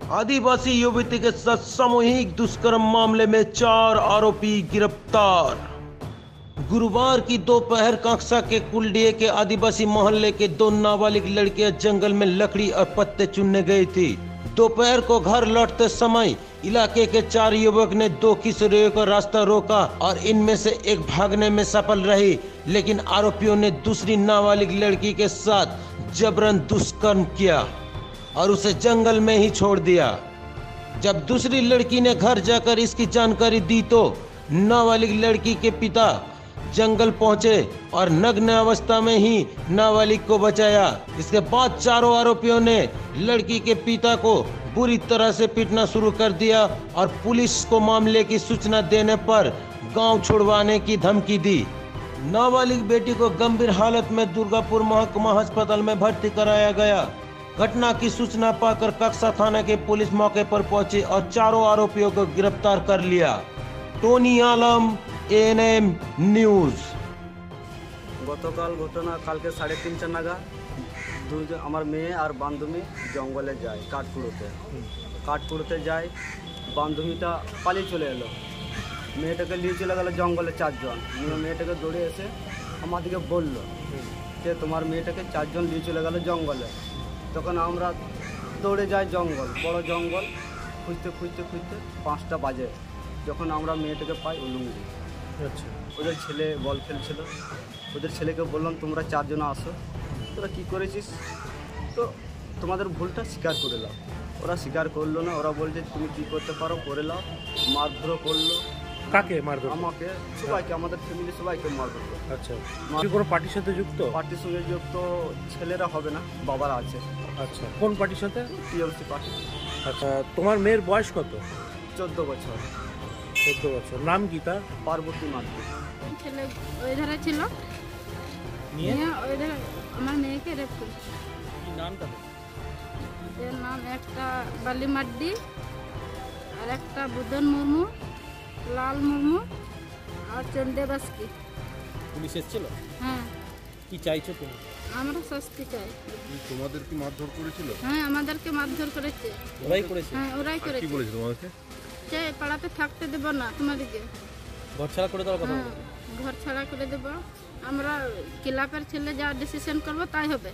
आदिवासी युवती के साथ सामूहिक दुष्कर्म मामले में 4 आरोपी गिरफ्तार। गुरुवार की दोपहर कक्षा के कुलडिये के आदिवासी मोहल्ले के 2 नाबालिग लड़कियां जंगल में लकड़ी और पत्ते चुनने गई थी। दोपहर को घर लौटते समय इलाके के 4 युवक ने 2 किशोरियों का रास्ता रोका और इनमें से एक भागने में सफल रही, लेकिन आरोपियों ने दूसरी नाबालिग लड़की के साथ जबरन दुष्कर्म किया और उसे जंगल में ही छोड़ दिया। जब दूसरी लड़की ने घर जाकर इसकी जानकारी दी तो नाबालिग लड़की के पिता जंगल पहुंचे और नग्न अवस्था में ही नाबालिग को बचाया। इसके बाद चारों आरोपियों ने लड़की के पिता को बुरी तरह से पीटना शुरू कर दिया और पुलिस को मामले की सूचना देने पर गांव छुड़वाने की धमकी दी। नाबालिग बेटी को गंभीर हालत में दुर्गापुर महकुमा अस्पताल में भर्ती कराया गया। घटना की सूचना पाकर कक्षा थाना के पुलिस मौके पर पहुंची और चारों आरोपियों को गिरफ्तार कर लिया। Tony Alam, ANM news. গতকাল ঘটনা কালকে 3:30 নাগাদ আমার মেয়ে আর বান্ধবী জঙ্গলে যায় কাঠকুড়োতে যায়। বান্ধবীটা পালিয়ে চলে এলো, মেয়েটাকে নিয়ে চলে গেল জঙ্গলে 4 জন। মেয়েটাকে দৌড়ে এসে আমাদেরকে বললো যে তোমার মেয়েটাকে 4 জন নিয়ে চলে গেল জঙ্গলে। তখন আমরা দৌড়ে যাই জঙ্গল, বড় জঙ্গল, খুঁজতে 5টা বাজে। যখন আমরা মেয়েটাকে পাই উলুঙ্গি। আচ্ছা, ওদের ছেলে বল খেলছিল, ওদের ছেলেকে বললাম তোমরা 4 জন আসো, তোরা কী করেছিস, তো তোমাদের ভুলটা স্বীকার করে নাও। ওরা স্বীকার করলো না, ওরা বলছে তুমি কী করতে পারো করে নাও। মারধরও করলো। কাকে মারধর? আমাকে, সবাইকে, আমাদের ফ্যামিলি সবাইকে মারধর। আচ্ছা, কোনো পার্টির সাথে যুক্ত? পার্টির সঙ্গে যুক্ত ছেলেরা হবে না, বাবারা আছে। আচ্ছা, কোন পার্টির সাথে? TMC party. আচ্ছা, তোমার মেয়ের বয়স কত? 14 বছর। 14 বছর। নাম কি তার? পার্বতী মার্টি। ছেলে ওই ধারে ছিল, নিয়ে ওই ধারে আমার মেয়েকে রেপ করেছে। কি নামটা? এর নাম একটা বালি মাড্ডি আর একটা বুধন মুর্মু, লাল মুর্মু আর চন্দে বাস্কি। পুলিশ এসেছিল? হ্যাঁ। কি চাইছো তুমি? আমরা শাস্তি চাই। তোমাদের কি মারধর করেছিল? হ্যাঁ, আমাদেরকে মারধর করেছে। ওরাই করেছে? হ্যাঁ, ওরাই করেছে। কি বলেছে তোমাদেরকে? যে পাড়াতে থাকতে দেব না তোমাদেরকে, ঘর ছাড়া করে দেওয়ার কথা। ঘর ছাড়া করে দেব, আমরা ক্লাবের ছেলে যা ডিসিশन করব তাই হবে।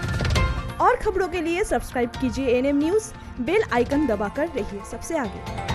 और खबरों के लिए सब्सक्राइब कीजिए एएनएम न्यूज़, बेल आइकन दबाकर रहिए सबसे आगे।